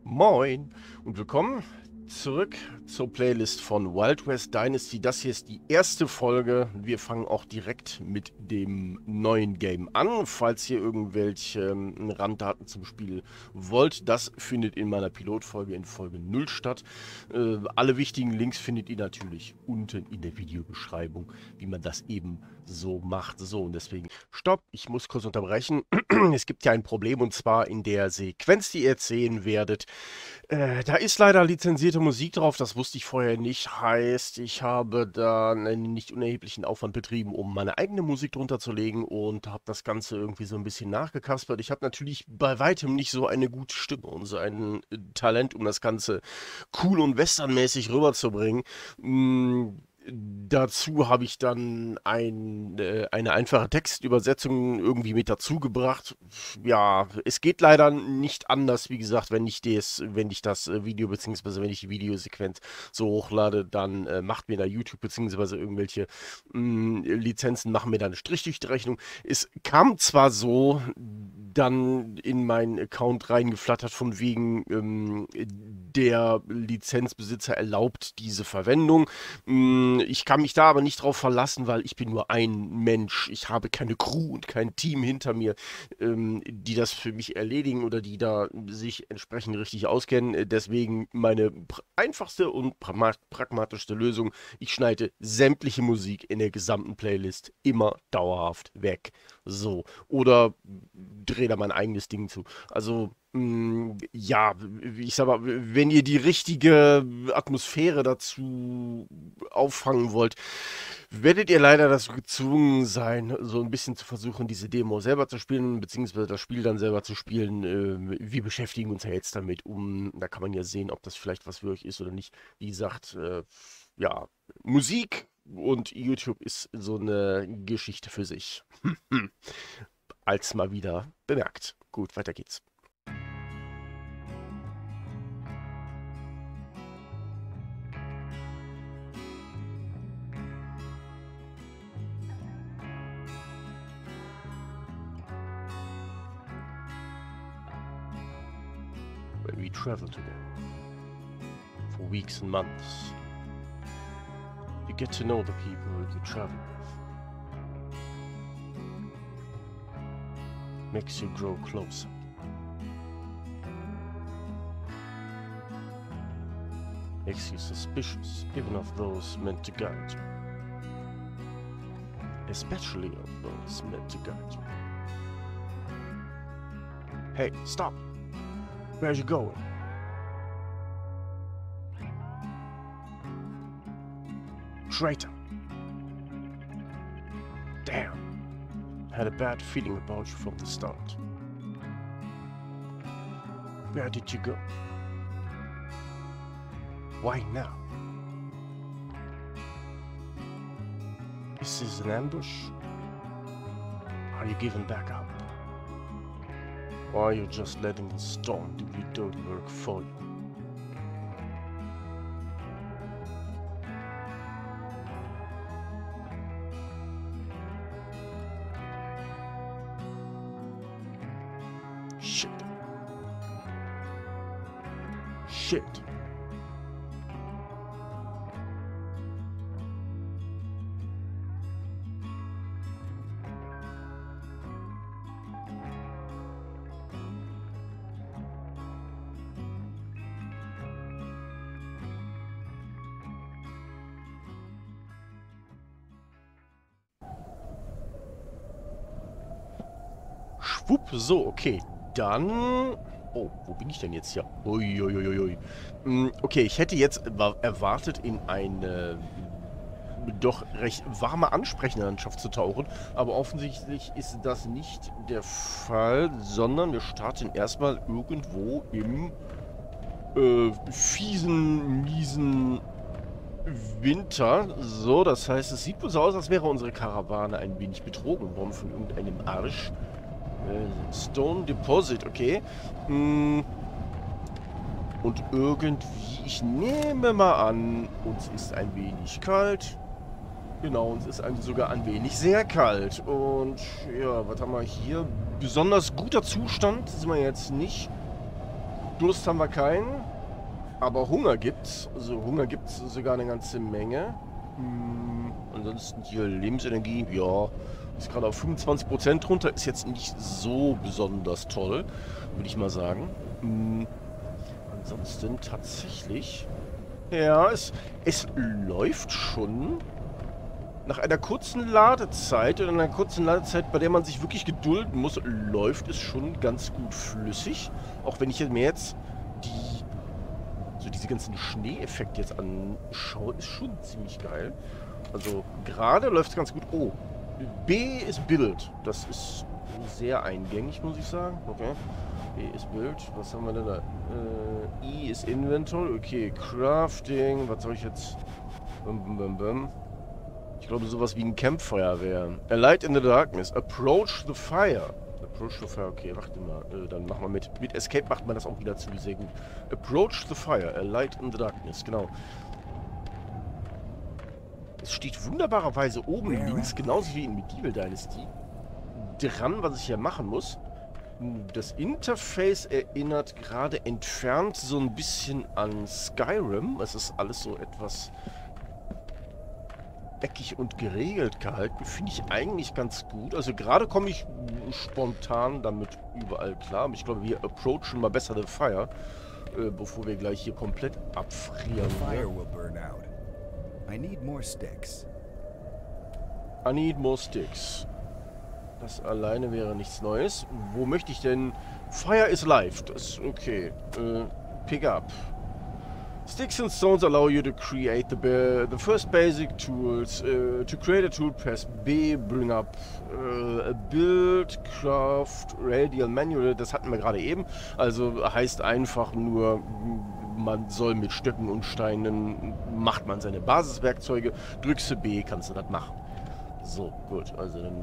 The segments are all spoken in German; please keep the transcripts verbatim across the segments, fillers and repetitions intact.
Moin und willkommen zurück zur Playlist von Wild West Dynasty. Das hier ist die erste Folge. Wir fangen auch direkt mit dem neuen Game an. Falls ihr irgendwelche ähm, Randdaten zum Spiel wollt, das findet in meiner Pilotfolge in Folge null statt. Äh, alle wichtigen Links findet ihr natürlich unten in der Videobeschreibung, wie man das eben so macht. So, und deswegen, stopp, ich muss kurz unterbrechen. Es gibt ja ein Problem, und zwar in der Sequenz, die ihr jetzt sehen werdet. Äh, da ist leider lizenzierte Musik drauf, das wusste ich vorher nicht. Heißt, ich habe da einen nicht unerheblichen Aufwand betrieben, um meine eigene Musik drunter zu legen und habe das Ganze irgendwie so ein bisschen nachgekaspert. Ich habe natürlich bei weitem nicht so eine gute Stimme und so ein äh, Talent, um das Ganze cool und westernmäßig rüberzubringen. Mm, Dazu habe ich dann ein, äh, eine einfache Textübersetzung irgendwie mit dazu gebracht. Ja, es geht leider nicht anders, wie gesagt, wenn ich das, wenn ich das äh, Video bzw. wenn ich die Videosequenz so hochlade, dann äh, macht mir da YouTube bzw. irgendwelche mh, Lizenzen machen mir da einen Strich durch die Rechnung. Es kam zwar so dann in meinen Account reingeflattert von wegen ähm, der Lizenzbesitzer erlaubt diese Verwendung. Mh, Ich kann mich da aber nicht drauf verlassen, weil ich bin nur ein Mensch. Ich habe keine Crew und kein Team hinter mir, ähm, die das für mich erledigen oder die da sich entsprechend richtig auskennen. Äh, Deswegen meine pr- einfachste und pragma- pragmatischste Lösung. Ich schneide sämtliche Musik in der gesamten Playlist immer dauerhaft weg. So. Oder drehe da mein eigenes Ding zu. Also, mh, ja, ich sag mal, wenn ihr die richtige Atmosphäre dazu auffangen wollt, werdet ihr leider dazu gezwungen sein, so ein bisschen zu versuchen, diese Demo selber zu spielen, beziehungsweise das Spiel dann selber zu spielen. Ähm, wir beschäftigen uns ja jetzt damit, um, da kann man ja sehen, ob das vielleicht was für euch ist oder nicht. Wie gesagt, äh, ja, Musik und YouTube ist so eine Geschichte für sich. Als mal wieder bemerkt. Gut, weiter geht's. When we travel together for weeks and months, you get to know the people you travel with. Makes you grow closer. Makes you suspicious even of those meant to guide you. Especially of those meant to guide you. Hey, stop! Where are you going? Traitor! Damn! Had a bad feeling about you from the start. Where did you go? Why now? Is this an ambush? Are you giving back up? Or are you just letting the storm do your dirty work for you? Shit. Shit. Schwupp, so, okay. Dann... Oh, wo bin ich denn jetzt hier? Uiuiuiui. Hm, okay, ich hätte jetzt wa- erwartet, in eine doch recht warme, ansprechende Landschaft zu tauchen. Aber offensichtlich ist das nicht der Fall, sondern wir starten erstmal irgendwo im äh, fiesen, miesen Winter. So, das heißt, es sieht wohl so aus, als wäre unsere Karawane ein wenig betrogen worden von irgendeinem Arsch. Äh, Stone Deposit, okay. Mm, Und irgendwie, ich nehme mal an, uns ist ein wenig kalt. Genau, uns ist ein, sogar ein wenig sehr kalt. Und ja, was haben wir hier? Besonders guter Zustand sind wir jetzt nicht. Durst haben wir keinen. Aber Hunger gibt's. Also Hunger gibt's sogar eine ganze Menge. Hm, ansonsten hier Lebensenergie, ja. Ist gerade auf fünfundzwanzig Prozent runter. Ist jetzt nicht so besonders toll, würde ich mal sagen. Hm, ansonsten tatsächlich... Ja, es, es läuft schon. Nach einer kurzen Ladezeit, oder einer kurzen Ladezeit, bei der man sich wirklich gedulden muss, läuft es schon ganz gut flüssig. Auch wenn ich mir jetzt die... so diese ganzen Schneeeffekte jetzt anschaue, ist schon ziemlich geil. Also gerade läuft es ganz gut. Oh, B ist Build. Das ist sehr eingängig, muss ich sagen. Okay. B ist Build. Was haben wir denn da? Äh, I ist Inventory. Okay, Crafting. Was soll ich jetzt? Bum, bum, bum, bum. Ich glaube, sowas wie ein Campfire wäre. A light in the darkness. Approach the fire. Approach the fire. Okay, warte mal. Äh, dann machen wir mit, mit Escape macht man das auch wieder zu sehr gut. Approach the fire. A light in the darkness. Genau. Es steht wunderbarerweise oben links, genauso wie in Medieval Dynasty, dran, was ich hier machen muss. Das Interface erinnert gerade entfernt so ein bisschen an Skyrim. Es ist alles so etwas eckig und geregelt gehalten. Finde ich eigentlich ganz gut. Also gerade komme ich spontan damit überall klar. Aber ich glaube, wir approachen mal besser the fire, äh, bevor wir gleich hier komplett abfrieren. I need more sticks. I need more sticks. Das alleine wäre nichts Neues. Wo möchte ich denn? Fire is life. Das ist okay. Äh, pick up. Sticks and stones allow you to create the, the first basic tools. Uh, to create a tool, press B, bring up uh, build, craft, radial manual. Das hatten wir gerade eben. Also heißt einfach nur, man soll mit Stöcken und Steinen, macht man seine Basiswerkzeuge. Drückst du B, kannst du das machen. So, gut. Also dann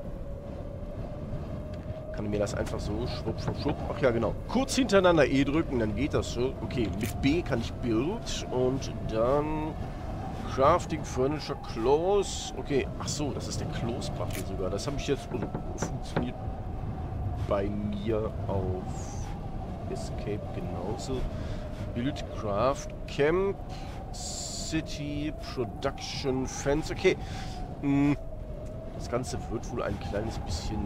kann ich mir das einfach so schwupp, schwupp, schwupp. Ach ja, genau. Kurz hintereinander E drücken, dann geht das so. Okay, mit B kann ich Build und dann Crafting, Furniture, Close. Okay, ach so, das ist der Close-Button sogar. Das habe ich jetzt, also funktioniert bei mir auf Escape genauso. Build, Craft, Camp, City, Production, Fence. Okay. Das Ganze wird wohl ein kleines bisschen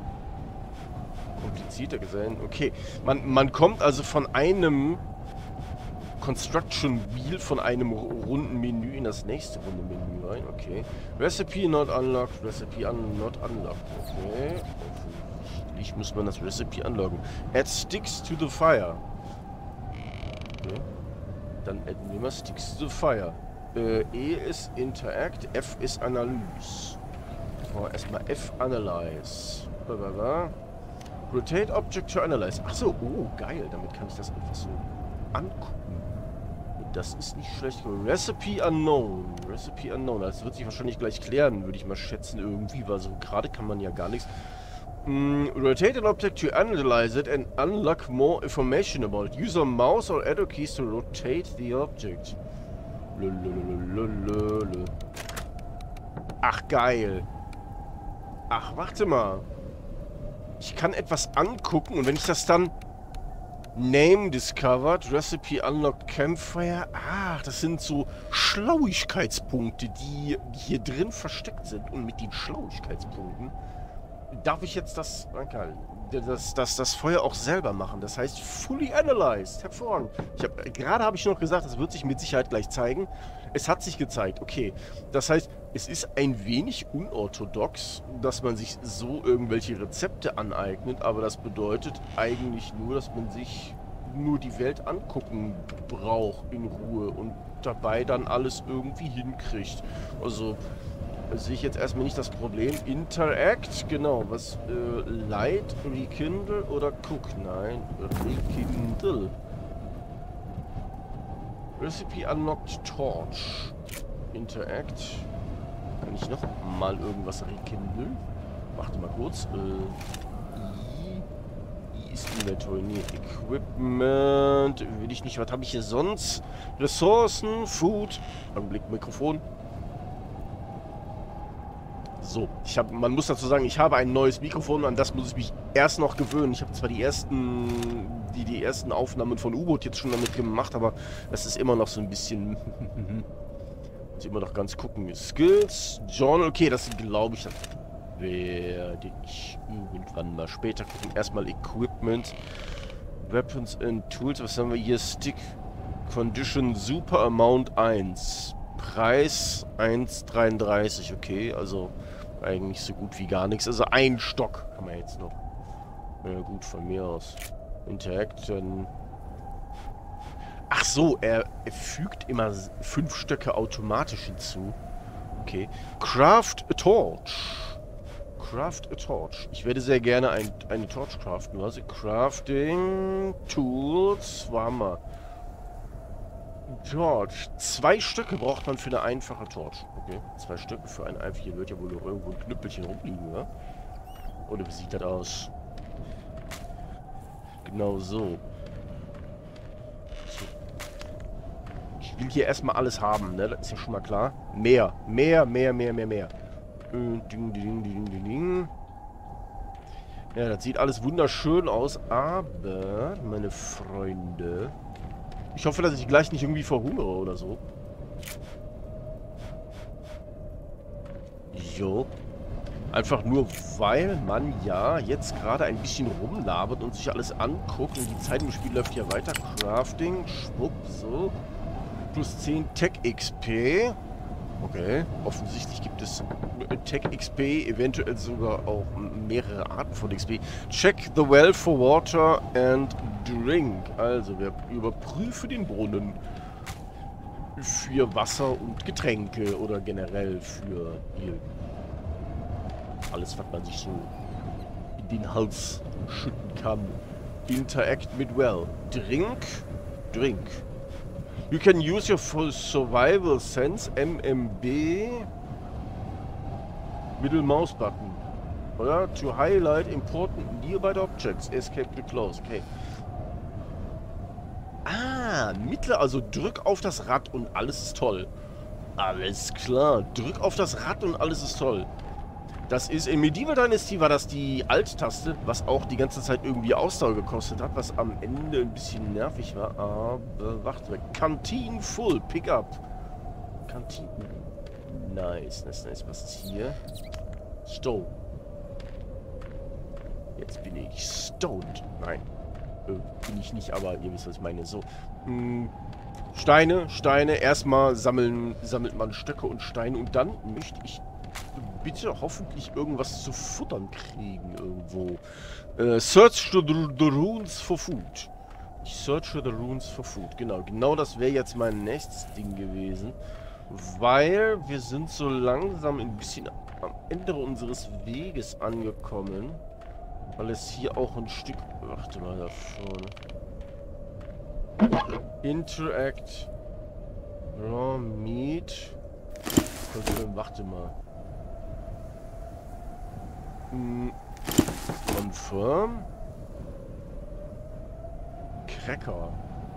komplizierter gesehen. Okay. Man, man kommt also von einem Construction Wheel, von einem runden Menü in das nächste runde Menü rein. Okay. Recipe not unlocked. Recipe un not unlocked. Okay. Offensichtlich muss man das Recipe unlocken. Add sticks to the fire. Okay. Dann adden wir mal Sticks to the Fire. Äh, E ist Interact, F ist Analyse. Oh, erstmal F Analyze. Blablabla. Rotate Object to Analyze. Achso, oh, geil. Damit kann ich das einfach so angucken. Das ist nicht schlecht. Recipe Unknown. Recipe Unknown. Das wird sich wahrscheinlich gleich klären, würde ich mal schätzen, irgendwie, weil so gerade kann man ja gar nichts. Mm, rotate an object to analyze it and unlock more information about it. Use a mouse or arrow keys to rotate the object. Lulululululul. Ach, geil. Ach, warte mal. Ich kann etwas angucken und wenn ich das dann... Name discovered, Recipe unlocked, Campfire. Ach, das sind so Schlauigkeitspunkte, die hier drin versteckt sind. Und mit den Schlauigkeitspunkten darf ich jetzt das, das, das, das Feuer auch selber machen. Das heißt, fully analyzed. Hervorragend. Ich hab, gerade habe ich noch gesagt, das wird sich mit Sicherheit gleich zeigen. Es hat sich gezeigt. Okay. Das heißt, es ist ein wenig unorthodox, dass man sich so irgendwelche Rezepte aneignet. Aber das bedeutet eigentlich nur, dass man sich nur die Welt angucken braucht in Ruhe und dabei dann alles irgendwie hinkriegt. Also... sehe ich jetzt erstmal nicht das Problem. Interact, genau. Was? Äh, Light, Rekindle oder Cook? Nein, Rekindle. Recipe Unlocked Torch. Interact. Kann ich noch mal irgendwas rekindle? Warte mal kurz. Äh, I. I ist Inventory. Nee, Equipment. Will ich nicht. Was habe ich hier sonst? Ressourcen, Food. Augenblick, Mikrofon. So, ich hab, man muss dazu sagen, ich habe ein neues Mikrofon, an das muss ich mich erst noch gewöhnen. Ich habe zwar die ersten, die, die die ersten Aufnahmen von U-Boot jetzt schon damit gemacht, aber das ist immer noch so ein bisschen... muss ich immer noch ganz gucken. Skills, Journal, okay, das glaube ich, das werde ich irgendwann mal später gucken. Erstmal Equipment, Weapons and Tools, was haben wir hier? Stick Condition Super Amount eins. Preis eins Komma dreiunddreißig, okay, also eigentlich so gut wie gar nichts. Also ein Stock haben wir jetzt noch. Ja gut, von mir aus. Interact, dann... Ach so, er, er fügt immer fünf Stöcke automatisch hinzu. Okay. Craft a Torch. Craft a Torch. Ich werde sehr gerne ein, eine Torch craften. Was? Crafting Tools. Wo haben wir? Torch. Zwei Stücke braucht man für eine einfache Torch. Okay. Zwei Stücke für ein einfaches. Hier wird ja wohl noch irgendwo ein Knüppelchen rumliegen, oder? Oder wie sieht das aus? Genau so. Ich will hier erstmal alles haben, ne? Das ist ja schon mal klar. Mehr. Mehr, mehr, mehr, mehr, mehr. Ding, ding, ding, ding, ding. Ja, das sieht alles wunderschön aus, aber, meine Freunde... Ich hoffe, dass ich gleich nicht irgendwie verhungere oder so. Jo. Einfach nur, weil man ja jetzt gerade ein bisschen rumlabert und sich alles anguckt. Und die Zeit im Spiel läuft ja weiter. Crafting, schwupp, so. Plus zehn Tech X P. Okay. Offensichtlich gibt es Tech X P, eventuell sogar auch mehrere Arten von X P. Check the well for water and drink. Also, wir überprüfen den Brunnen für Wasser und Getränke oder generell für hier alles, was man sich so in den Hals schütten kann. Interact mit well. Drink. Drink. You can use your full survival sense, M M B, Middle Mouse Button, oder? To highlight important nearby objects. Escape to close. Okay. Ah, Mittel, also drück auf das Rad und alles ist toll. Alles klar. Drück auf das Rad und alles ist toll. Das ist, in Medieval Dynasty war das die Alt-Taste, was auch die ganze Zeit irgendwie Ausdauer gekostet hat, was am Ende ein bisschen nervig war, aber warte mal. Canteen full, pick up. Canteen. Nice, nice, nice. Was ist hier? Stone. Jetzt bin ich stoned. Nein. Äh, bin ich nicht, aber ihr wisst, was ich meine. So. Hm. Steine, Steine. Erstmal sammeln, sammelt man Stöcke und Steine und dann möchte ich bitte hoffentlich irgendwas zu futtern kriegen irgendwo. Äh, search the, the runes for food. Ich searche the runes for food. Genau, genau das wäre jetzt mein nächstes Ding gewesen. Weil wir sind so langsam ein bisschen am Ende unseres Weges angekommen. Weil es hier auch ein Stück... Warte mal da vorne. Interact. Raw Meat. Warte mal. Confirm. Cracker.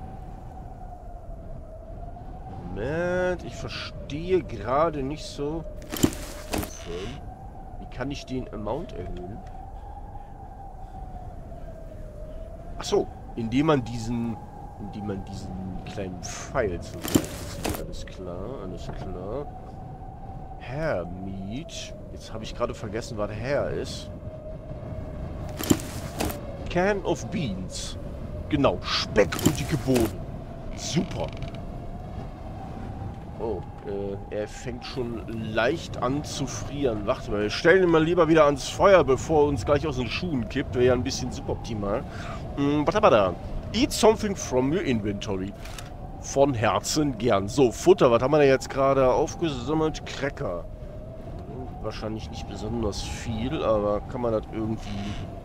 Moment, ich verstehe gerade nicht so. Confirm. Wie kann ich den Amount erhöhen? Ach so, indem man diesen, indem man diesen kleinen Pfeil zur Seite zieht. Alles klar, alles klar. Hair Meat. Jetzt habe ich gerade vergessen, was Hair ist. Can of Beans. Genau, Speck und dicke Bohnen. Super. Oh, äh, er fängt schon leicht an zu frieren. Warte mal, wir stellen ihn mal lieber wieder ans Feuer, bevor er uns gleich aus den Schuhen kippt. Wäre ja ein bisschen suboptimal. Hm, was haben wir da? Eat something from your inventory. Von Herzen gern. So, Futter, was haben wir da jetzt gerade aufgesammelt? Cracker. Wahrscheinlich nicht besonders viel, aber kann man das irgendwie...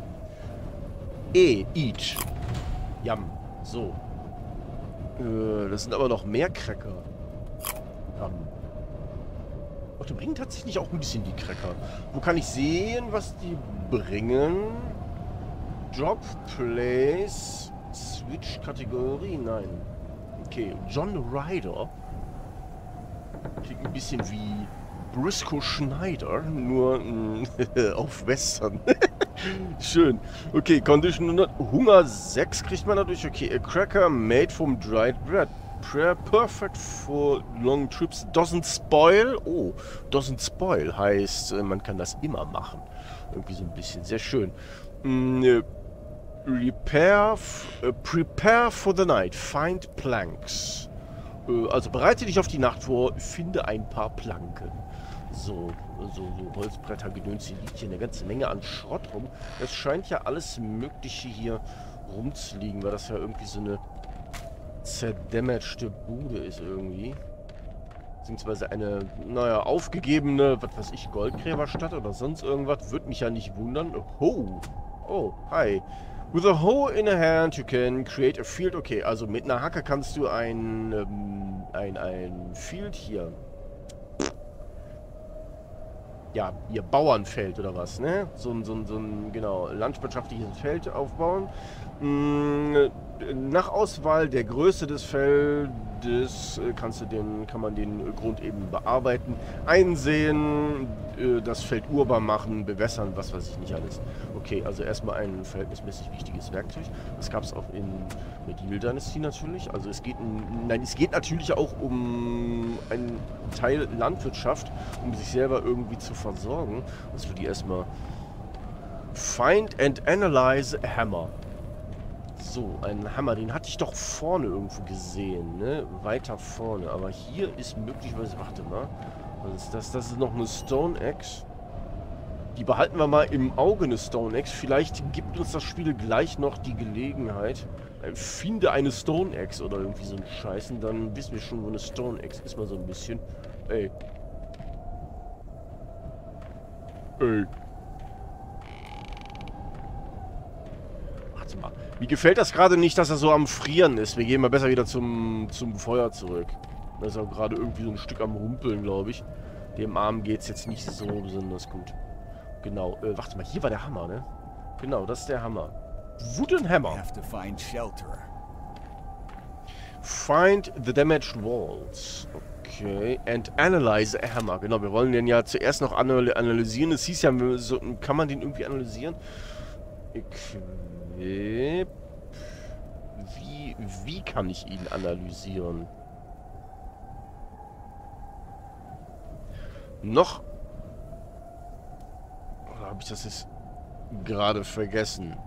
Eh, eat. Yum. So. Äh, das sind aber noch mehr Cracker. Yum. Ach, die bringen tatsächlich auch ein bisschen die Cracker. Wo kann ich sehen, was die bringen? Drop, Place, Switch, Kategorie? Nein. Okay, John Ryder. Klingt ein bisschen wie Briscoe Schneider, nur mh, auf Western. Schön. Okay, Condition hundert. Hunger sechs kriegt man dadurch. Okay, a cracker made from dried bread. Prayer perfect for long trips. Doesn't spoil. Oh, doesn't spoil heißt, man kann das immer machen. Irgendwie so ein bisschen. Sehr schön. Mm, repair. Uh, prepare for the night. Find planks. Uh, also bereite dich auf die Nacht vor. Finde ein paar Planken. So, so, so Holzbretter, Gedöns. Hier liegt hier eine ganze Menge an Schrott rum. Es scheint ja alles Mögliche hier rumzuliegen, weil das ja irgendwie so eine zerdämmerte Bude ist irgendwie. Beziehungsweise eine, naja, aufgegebene, was weiß ich, Goldgräberstadt oder sonst irgendwas. Würde mich ja nicht wundern. Oh, oh, hi. With a hoe in a hand you can create a field. Okay, also mit einer Hacke kannst du ein, ähm, ein, ein Field hier. Ja, ihr Bauernfeld oder was, ne? So ein, so ein, so ein, genau, landwirtschaftliches Feld aufbauen. Mm, nach Auswahl der Größe des Feldes äh, kannst du den, kann man den Grund eben bearbeiten, einsehen, äh, das Feld urbar machen, bewässern, was weiß ich nicht alles. Okay, also erstmal ein verhältnismäßig wichtiges Werkzeug. Das gab es auch in Medieval Dynasty natürlich. Also es geht, in, nein, es geht natürlich auch um einen Teil Landwirtschaft, um sich selber irgendwie zu versorgen. Das würde ich erstmal find and analyze a hammer. So, ein Hammer, den hatte ich doch vorne irgendwo gesehen, ne? Weiter vorne. Aber hier ist möglicherweise, warte mal, was ist das? Das ist noch eine Stone Axe. Die behalten wir mal im Auge, eine Stone Axe. Vielleicht gibt uns das Spiel gleich noch die Gelegenheit. Finde eine Stone Axe oder irgendwie so einen Scheißen, dann wissen wir schon, wo eine Stone Axe ist, mal so ein bisschen. Ey. Ey. Warte mal. Mir gefällt das gerade nicht, dass er so am Frieren ist. Wir gehen mal besser wieder zum, zum Feuer zurück. Da ist er gerade irgendwie so ein Stück am Rumpeln, glaube ich. Dem Arm geht es jetzt nicht so besonders gut. Genau. Äh, warte mal, hier war der Hammer, ne? Genau, das ist der Hammer. Wooden Hammer. Find shelter. Find the damaged walls. Okay. And analyze a hammer. Genau, wir wollen den ja zuerst noch analysieren. Es hieß ja, so, kann man den irgendwie analysieren? Equip. Wie, wie kann ich ihn analysieren? Noch. Oder habe ich das jetzt gerade vergessen?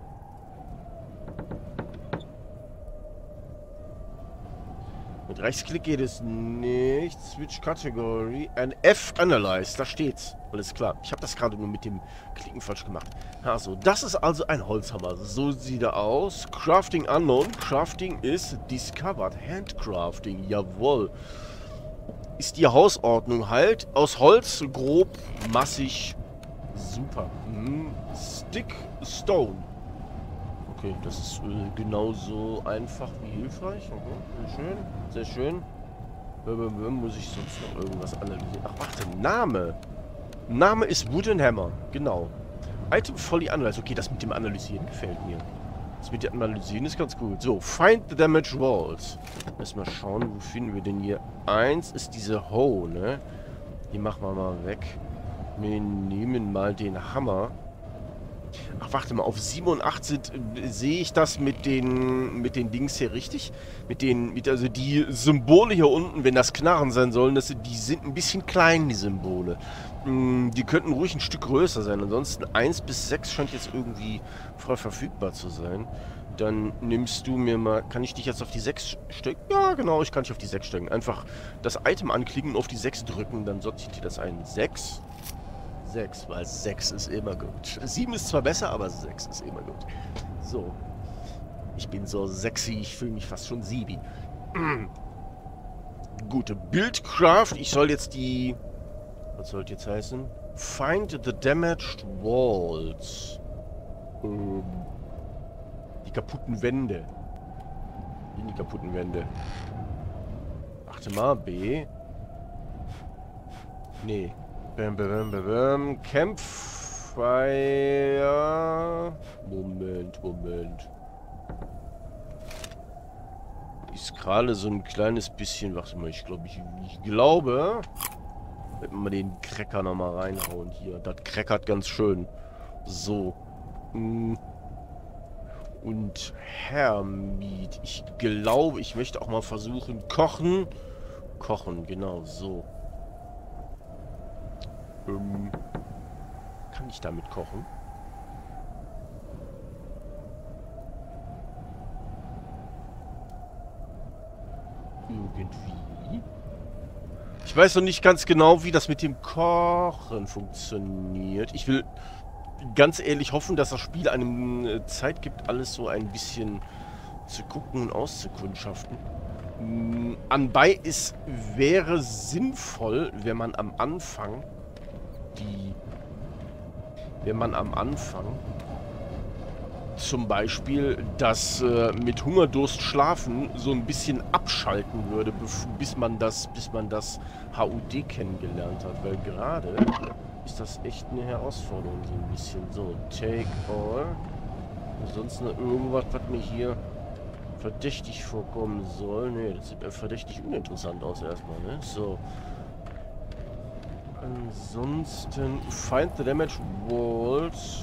Mit Rechtsklick geht es nicht. Switch Category. Ein F Analyze. Da steht's. Alles klar. Ich habe das gerade nur mit dem Klicken falsch gemacht. Also, das ist also ein Holzhammer. So sieht er aus. Crafting unknown. Crafting ist discovered. Handcrafting. Jawohl. Ist die Hausordnung halt. Aus Holz, grob, massig. Super. Hm. Stick Stone. Okay, das ist äh, genauso einfach wie hilfreich. Okay, sehr schön. Sehr schön. Muss ich sonst noch irgendwas analysieren? Ach, warte. Name. Name ist Wooden Hammer. Genau. Item Fully Analyze. Okay, das mit dem Analysieren gefällt mir. Das mit dem Analysieren ist ganz gut. So, find the damaged walls. Erstmal schauen, wo finden wir denn hier? Eins ist diese Hoe, ne? Die machen wir mal weg. Wir nehmen mal den Hammer. Ach, warte mal, auf siebenundachtzig äh, sehe ich das mit den mit den Dings hier richtig? Mit den, mit, also die Symbole hier unten, wenn das Knarren sein sollen, das, die sind ein bisschen klein, die Symbole. Mm, die könnten ruhig ein Stück größer sein. Ansonsten eins bis sechs scheint jetzt irgendwie frei verfügbar zu sein. Dann nimmst du mir mal, kann ich dich jetzt auf die sechs stecken? Ja, genau, ich kann dich auf die sechs stecken. Einfach das Item anklicken und auf die sechs drücken, dann sortiert dir das ein. sechs. sechs, weil sechs ist immer gut. sieben ist zwar besser, aber sechs ist immer gut. So. Ich bin so sexy, ich fühle mich fast schon Sibi. Mm. Gute Buildcraft. Ich soll jetzt die... Was soll das jetzt heißen? Find the damaged walls. Ähm, die kaputten Wände. In die kaputten Wände. Warte mal, B. Nee. Bam, bam, bam, bam. Campfire. Moment, Moment. Ist gerade so ein kleines bisschen. Warte mal, ich glaube, ich, ich glaube. Wenn wir mal den Cracker nochmal reinhauen hier. Das crackert ganz schön. So. Und Hermit. Ich glaube, ich möchte auch mal versuchen, kochen. Kochen, genau, so. Ähm, kann ich damit kochen? Irgendwie. Ich weiß noch nicht ganz genau, wie das mit dem Kochen funktioniert. Ich will ganz ehrlich hoffen, dass das Spiel einem äh, Zeit gibt, alles so ein bisschen zu gucken und auszukundschaften. Mm, anbei es wäre sinnvoll, wenn man am Anfang die... Wenn man am Anfang zum Beispiel das äh, mit Hungerdurst schlafen so ein bisschen abschalten würde, bis man das, bis man das H U D kennengelernt hat. Weil gerade ist das echt eine Herausforderung, so ein bisschen. So, take all. Ansonsten irgendwas, was mir hier verdächtig vorkommen soll. Ne, das sieht mir verdächtig uninteressant aus erstmal, ne? So. Ansonsten find the damage walls.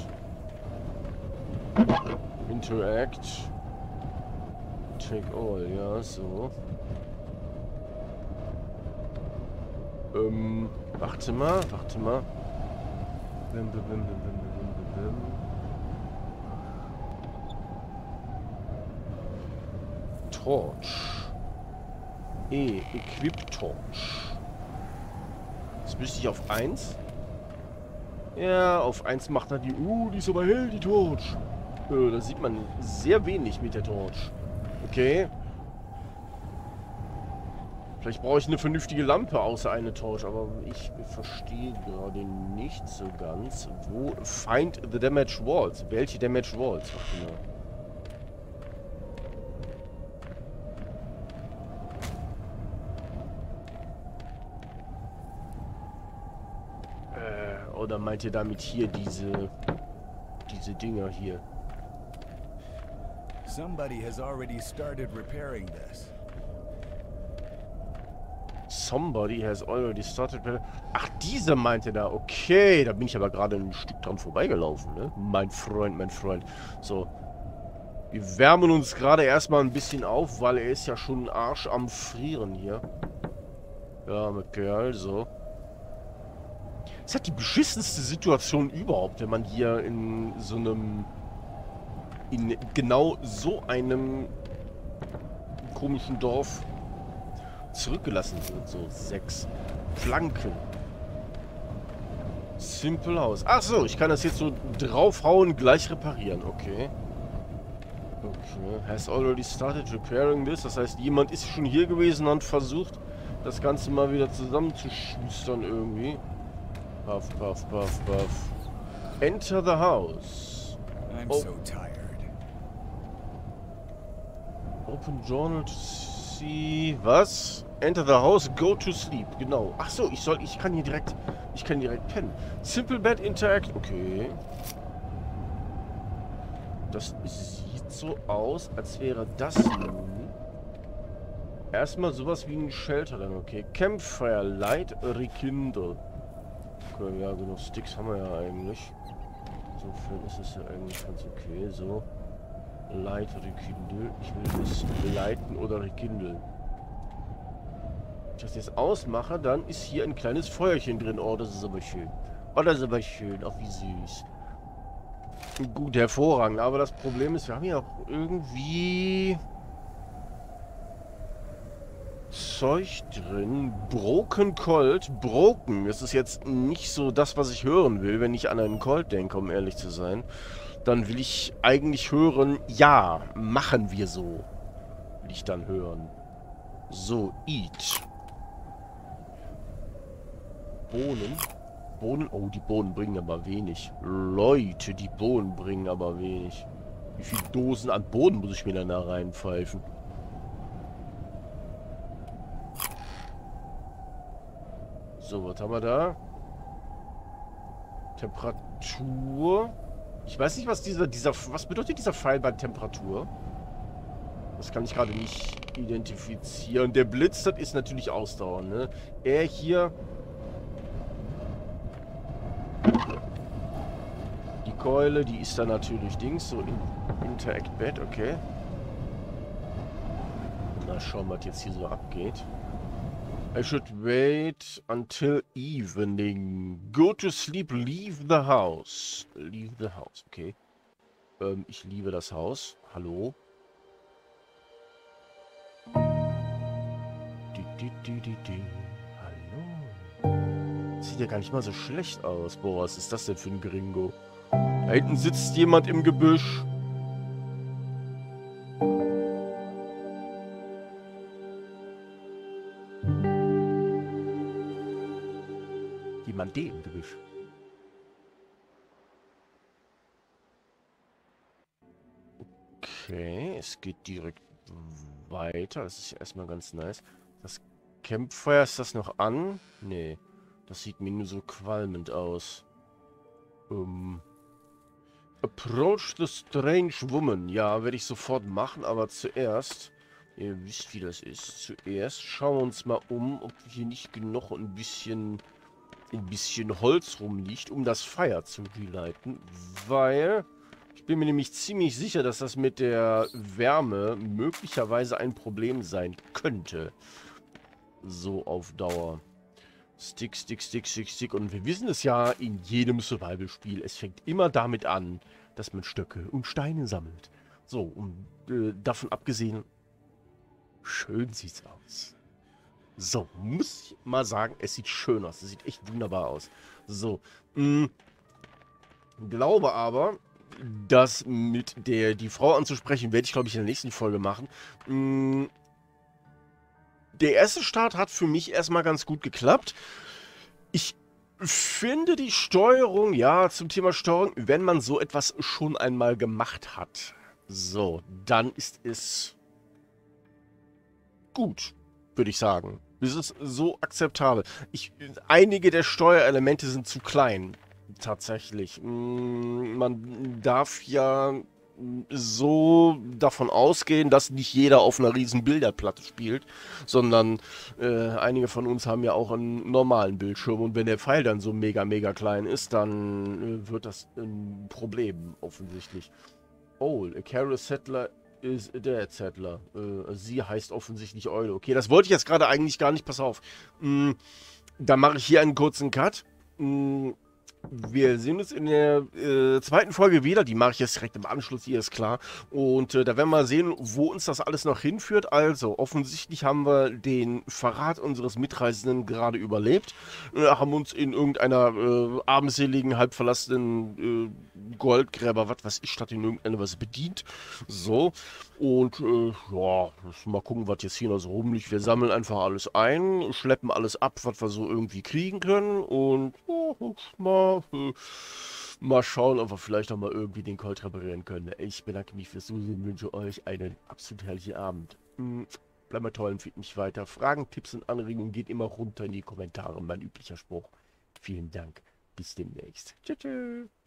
Interact. Take all, ja, so. Ähm, warte mal, warte mal. Bim, bim, bim, bim, bim, bim, bim. Torch. E, Equip Torch. Jetzt müsste ich auf eins. Ja, auf eins macht er die. Uh, die ist aber hell, die Torch. Äh, da sieht man sehr wenig mit der Torch. Okay. Vielleicht brauche ich eine vernünftige Lampe außer eine Torch, aber ich verstehe gerade nicht so ganz. Wo find the damage walls? Welche damage walls? Warte mal. Oder meint ihr damit hier diese diese Dinger hier? Somebody has already started repairing this. Somebody has already started. Ach, diese meinte da. Okay, da bin ich aber gerade ein Stück dran vorbeigelaufen, ne? Mein Freund, mein Freund. So. Wir wärmen uns gerade erstmal ein bisschen auf, weil er ist ja schon ein Arsch am Frieren hier. Ja, mit Kerl, so. Das ist halt die beschissenste Situation überhaupt, wenn man hier in so einem... in genau so einem komischen Dorf zurückgelassen wird. So, sechs Flanken. Simple House. Ach so, ich kann das jetzt so draufhauen, gleich reparieren. Okay. Okay. Has already started repairing this. Das heißt, jemand ist schon hier gewesen und versucht, das Ganze mal wieder zusammenzuschustern irgendwie. Puff, puff, puff, puff. Enter the house. I'm Oh. so tired. Open journal to see... Was? Enter the house, go to sleep. Genau. Ach so, ich soll... Ich kann hier direkt... Ich kann direkt pennen. Simple bed interact... Okay. Das sieht so aus, als wäre das nun... Erstmal sowas wie ein Shelter dann, okay. Campfire, light, rekindle. Okay, ja, genug Sticks haben wir ja eigentlich. Insofern ist es ja eigentlich ganz okay. So. Light, rekindle. Ich will es leiten oder rekindeln. Wenn ich das jetzt ausmache, dann ist hier ein kleines Feuerchen drin. Oh, das ist aber schön. Oh, das ist aber schön. Auch wie süß. Gut, hervorragend. Aber das Problem ist, wir haben hier auch irgendwie... Zeug drin. Broken Colt. Broken. Das ist jetzt nicht so das, was ich hören will, wenn ich an einen Colt denke, um ehrlich zu sein. Dann will ich eigentlich hören, ja, machen wir so. Will ich dann hören. So, eat. Bohnen. Bohnen. Oh, die Bohnen bringen aber wenig. Leute, die Bohnen bringen aber wenig. Wie viele Dosen an Bohnen muss ich mir dann da reinpfeifen? So, was haben wir da? Temperatur. Ich weiß nicht, was dieser, dieser, was bedeutet dieser Pfeil bei Temperatur? Das kann ich gerade nicht identifizieren. Der Blitz, das ist natürlich Ausdauer, ne? Er hier... Die Keule, die ist da natürlich Dings, so in, Interact Bed, okay. Na, schauen wir, was jetzt hier so abgeht. I should wait until evening. Go to sleep, leave the house. Leave the house, okay. Ähm, ich liebe das Haus. Hallo? Du, du, du, du, du. Hallo? Sieht ja gar nicht mal so schlecht aus. Boah, was ist das denn für ein Gringo? Da hinten sitzt jemand im Gebüsch. Jemand im Gebüsch. Okay, es geht direkt weiter. Das ist ja erstmal ganz nice. Das Campfire, ist das noch an? Nee, das sieht mir nur so qualmend aus. Um, approach the strange woman. Ja, werde ich sofort machen, aber zuerst, ihr wisst, wie das ist. Zuerst schauen wir uns mal um, ob hier nicht noch ein bisschen, ein bisschen Holz rumliegt, um das Feuer zu relighten, weil ich bin mir nämlich ziemlich sicher, dass das mit der Wärme möglicherweise ein Problem sein könnte. So auf Dauer. Stick, Stick, Stick, Stick, Stick. Und wir wissen es ja in jedem Survival-Spiel. Es fängt immer damit an, dass man Stöcke und Steine sammelt. So, und äh, davon abgesehen, schön sieht's aus. So, muss ich mal sagen, es sieht schön aus. Es sieht echt wunderbar aus. So, mh, glaube aber, das mit der die Frau anzusprechen, werde ich, glaube ich, in der nächsten Folge machen. Mh, der erste Start hat für mich erstmal ganz gut geklappt. Ich finde die Steuerung, ja, zum Thema Steuerung, wenn man so etwas schon einmal gemacht hat, so, dann ist es gut, würde ich sagen. Es ist so akzeptabel. Ich, einige der Steuerelemente sind zu klein. Tatsächlich. Man darf ja so davon ausgehen, dass nicht jeder auf einer riesen Bilderplatte spielt, sondern äh, einige von uns haben ja auch einen normalen Bildschirm und wenn der Pfeil dann so mega, mega klein ist, dann äh, wird das ein Problem offensichtlich. Oh, a Carol Settler is a dead Settler. Äh, sie heißt offensichtlich Eule. Okay, das wollte ich jetzt gerade eigentlich gar nicht. Pass auf. Mm, dann mache ich hier einen kurzen Cut. Mm, Wir sehen uns in der äh, zweiten Folge wieder. Die mache ich jetzt direkt im Anschluss, hier ist klar. Und äh, da werden wir mal sehen, wo uns das alles noch hinführt. Also, offensichtlich haben wir den Verrat unseres Mitreisenden gerade überlebt. Äh, haben uns in irgendeiner äh, armseligen, halb verlassenen äh, Goldgräber, was weiß ich, statt in irgendeiner was bedient. So. Und äh, ja, mal gucken, was jetzt hier noch so rumliegt. Wir sammeln einfach alles ein, schleppen alles ab, was wir so irgendwie kriegen können. Und oh, mal, äh, mal schauen, ob wir vielleicht noch mal irgendwie den Colt reparieren können. Ich bedanke mich fürs Zusehen und wünsche euch einen absolut herrlichen Abend. Hm, bleibt mal toll, empfiehlt mich weiter. Fragen, Tipps und Anregungen geht immer runter in die Kommentare. Mein üblicher Spruch. Vielen Dank. Bis demnächst. Tschüss. Tschüss.